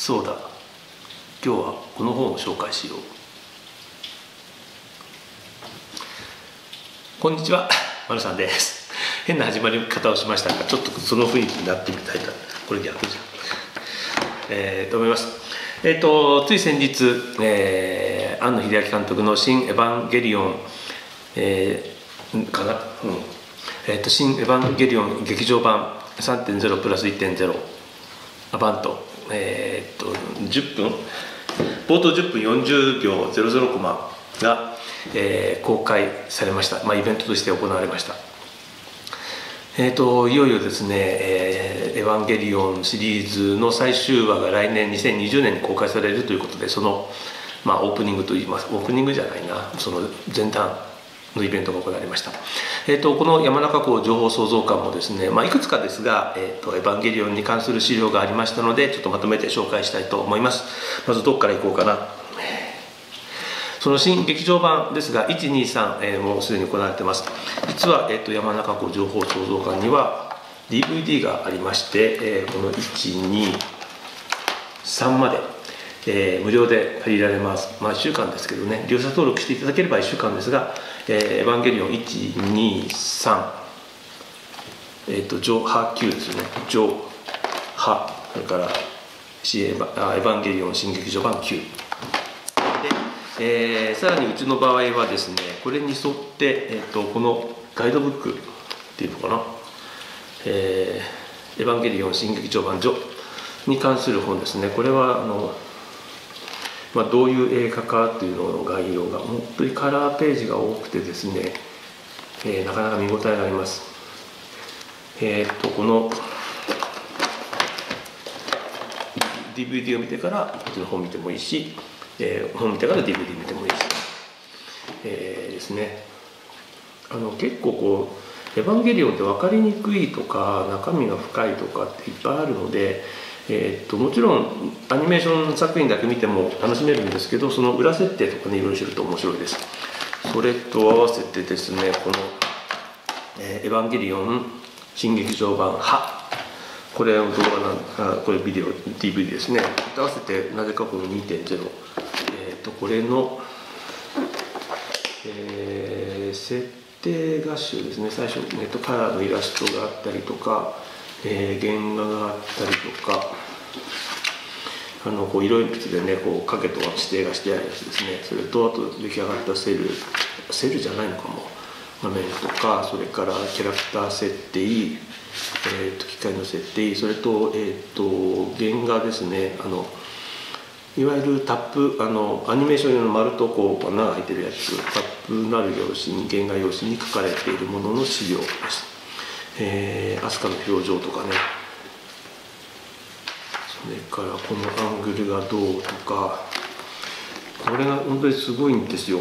そうだ、今日はこの本を紹介しよう。こんにちは、まるさんです。変な始まり方をしましたが、ちょっとその雰囲気になってみたいと。これ逆じゃん。と思います。つい先日、庵野秀明監督の「新エヴァンゲリオン」新エヴァンゲリオン劇場版 3.0 プラス 1.0 アバント、10分冒頭10分40秒00コマが、公開されました。イベントとして行われました。いよいよですね、エヴァンゲリオンシリーズの最終話が来年2020年に公開されるということで、その、オープニングといいます、オープニングじゃないな、その前段のイベントが行われました。この山中湖情報創造館もですね、いくつかですが、エヴァンゲリオンに関する資料がありましたので、ちょっとまとめて紹介したいと思います。まずどこからいこうかな。その新劇場版ですが、1、2、3、もうすでに行われています。実は、山中湖情報創造館には DVD がありまして、この1、2、3まで、無料で借りられます。1週間ですけどね、利用者登録していただければ1週間ですが、エヴァンゲリオン1、2、3、上波9ですね、上波、それからエヴァンゲリオン新劇場版9。さらにうちの場合はですね、これに沿って、このガイドブックっていうのかな、エヴァンゲリオン新劇場版序に関する本ですね。これはどういう映画かというのの概要が本当にカラーページが多くてですね、なかなか見応えがあります。この DVD を見てからこっちの本見てもいいし、本見てから DVD 見てもいいし、ですね、結構こうエヴァンゲリオンって分かりにくいとか中身が深いとかっていっぱいあるので、もちろんアニメーション作品だけ見ても楽しめるんですけど、その裏設定とかね、いろいろ知ると面白いです。それと合わせてですね、この「エヴァンゲリオン新劇場版ハ」、これ動画なん、これビデオ DVD ですね。合わせてなぜかこの 2.0、これの、設定画集ですね。最初カラーのイラストがあったりとか、原画があったりとか、こう色鉛筆でね、こう影と指定がしてあるやつですね。それとあと出来上がったセルじゃないのかも、画面とか、それからキャラクター設定、機械の設定、それと、原画ですね。いわゆるタップ、アニメーション用の丸とこう穴が開いてるやつ、タップなる用紙に、原画用紙に書かれているものの資料です。アスカの表情とかね、それからこのアングルがどうとか、これが本当にすごいんですよ。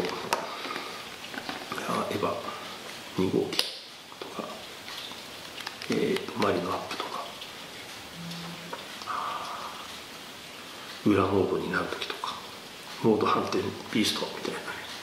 エヴァ2号機とか、マリのアップとか、裏モードになる時とか、モード反転ビーストみたいなね、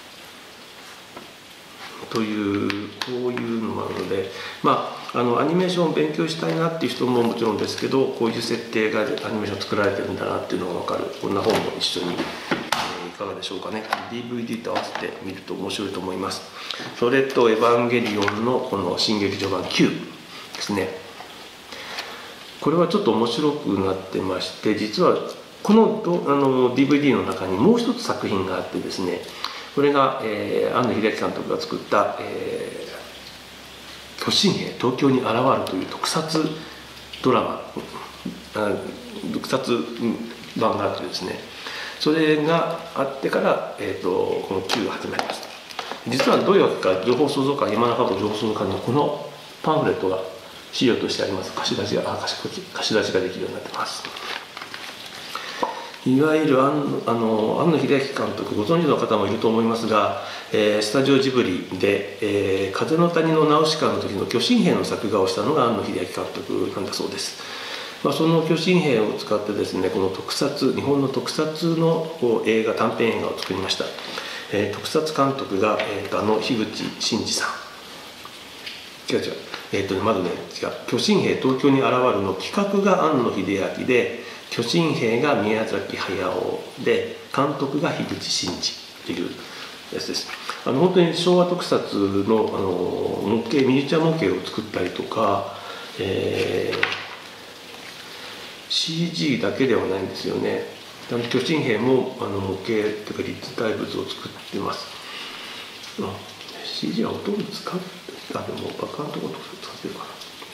というこういうのもあるので、アニメーションを勉強したいなっていう人ももちろんですけど、こういう設定がアニメーション作られてるんだなっていうのが分かる、こんな本も一緒に、いかがでしょうかね。 DVD と合わせて見ると面白いと思います。それとエヴァンゲリオンのこの新劇場版9ですね。これはちょっと面白くなってまして、実はこのDVD の中にもう一つ作品があってですね、これが、庵野秀明監督が作った「巨神兵東京に現る」という特撮ドラマ、特撮版があってですね、それがあってから、この9が始まりました。実はどういうわけか、情報創造館、山中湖情報創造館にこのパンフレットが資料としてあります。貸し出しができるようになってます。いわゆる庵野秀明監督、ご存知の方もいると思いますが、スタジオジブリで「風の谷のナウシカ」の時の巨神兵の作画をしたのが庵野秀明監督なんだそうです。その巨神兵を使ってですね、この日本の特撮の短編映画を作りました。特撮監督が、樋口真嗣さん。まずね、巨神兵東京に現るの企画が庵野秀明で、 巨神兵が宮崎駿で、監督が樋口真嗣というやつです。本当に昭和特撮の模型、ミニチュア模型を作ったりとか、CG だけではないんですよね。巨神兵も模型というか立体物を作ってます。CG はほとんど使って、でもバカンとか使ってるかな。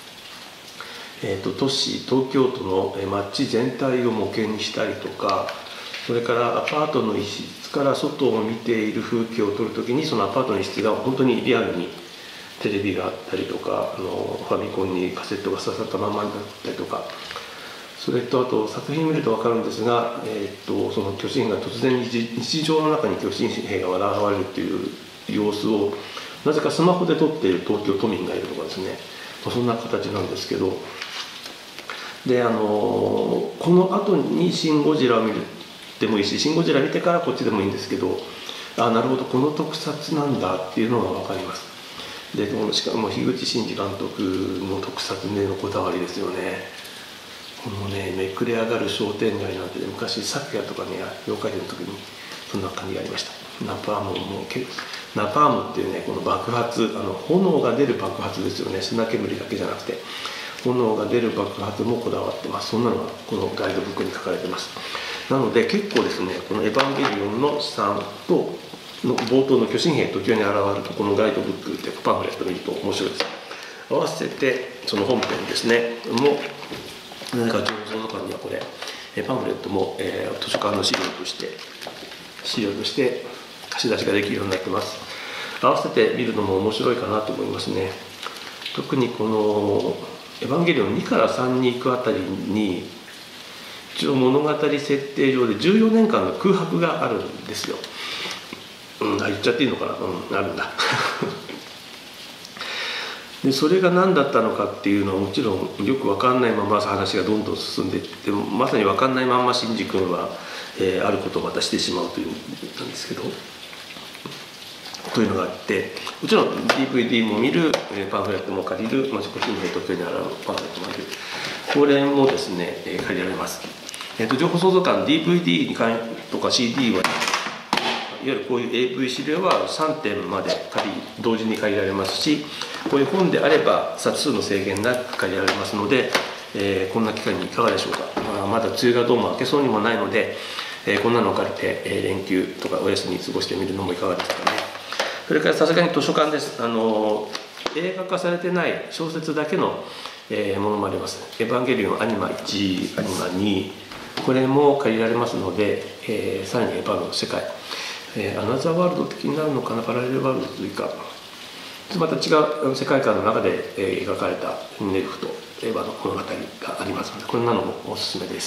都市、東京都の街全体を模型にしたりとか、それからアパートの一室から外を見ている風景を撮るときに、そのアパートの一室が本当にリアルにテレビがあったりとか、ファミコンにカセットが刺さったままになったりとか、それとあと作品見ると分かるんですが、その巨神兵が突然日常の中に巨神兵が現れるという様子をなぜかスマホで撮っている東京都民がいるとかですね、そんな形なんですけど、でこの後に「シン・ゴジラ」を見るでもいいし、シン・ゴジラ見てからこっちでもいいんですけど、なるほどこの特撮なんだっていうのが分かります。でしかも樋口真嗣監督の特撮へのこだわりですよね。このね、めくれ上がる商店街なんて、ね、昔昨夜とかね、妖怪伝の時にそんな感じがありました。ナパームっていうね、この爆発、炎が出る爆発ですよね。砂煙だけじゃなくて炎が出る爆発もこだわってます。そんなのがこのガイドブックに書かれてます。なので結構ですね、この「エヴァンゲリオン」の3との冒頭の巨神兵時に現れるとこのガイドブックでパンフレットを見ると面白いです。合わせてその本編ですねも何か情報とかにはこれパンフレットも、図書館の資料として貸し出しができるようになってます。合わせて見るのも面白いかなと思いますね。特にこの「エヴァンゲリオン」2から3に行くあたりに一応物語設定上で14年間の空白があるんですよ。言っちゃっていいのかな、あるんだでそれが何だったのかっていうのはもちろんよく分かんないまま話がどんどん進んでいってまさに分かんないままシンジ君は、あることをまたしてしまうというなんですけど、というのがあって、もちろん DVD も見る、パンフレットも借りる、巨神兵東京にあるパンフレットも見る、これもですね、借りられます。情報創造館 DVD にとか CD はいわゆるこういう AV 資料は3点まで同時に借りられますし、こういう本であれば冊数の制限なく借りられますので、こんな機会にいかがでしょうか。まだ梅雨がどうも明けそうにもないので、こんなのを借りて、連休とかお休み過ごしてみるのもいかがですかね。それからさすがに図書館です。映画化されてない小説だけの、ものもあります。エヴァンゲリオンアニマ1、アニマ2、これも借りられますので、さらにエヴァの世界、アナザーワールド的になるのかな、パラレルワールドというかまた違う世界観の中で描かれたネルフとエヴァの物語がありますので、こんなのもおすすめです。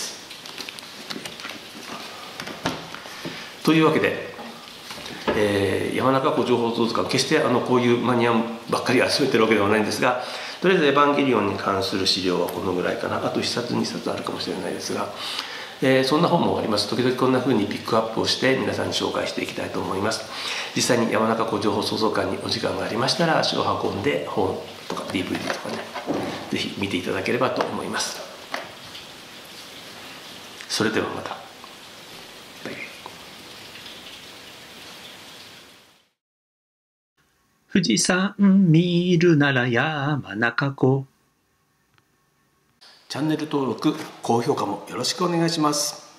というわけで、山中湖情報創造館、決してこういうマニアばっかり集めてるわけではないんですが、とりあえず「エヴァンゲリオン」に関する資料はこのぐらいかな。あと1冊2冊あるかもしれないですが、そんな本もあります。時々こんな風にピックアップをして皆さんに紹介していきたいと思います。実際に山中湖情報創造館にお時間がありましたら足を運んで本とか DVD とかね、ぜひ見ていただければと思います。それではまた。富士山見るなら山中湖。チャンネル登録、高評価もよろしくお願いします。